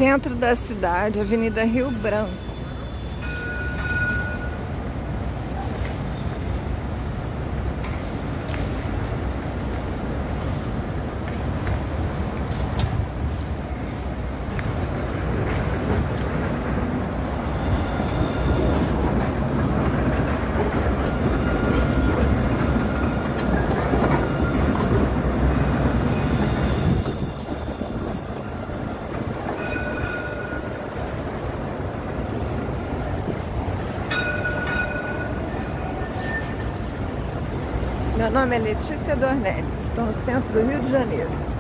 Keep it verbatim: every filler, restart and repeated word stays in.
Centro da cidade, Avenida Rio Branco. Meu nome é Letícia Dornelles, estou no centro do Rio de Janeiro.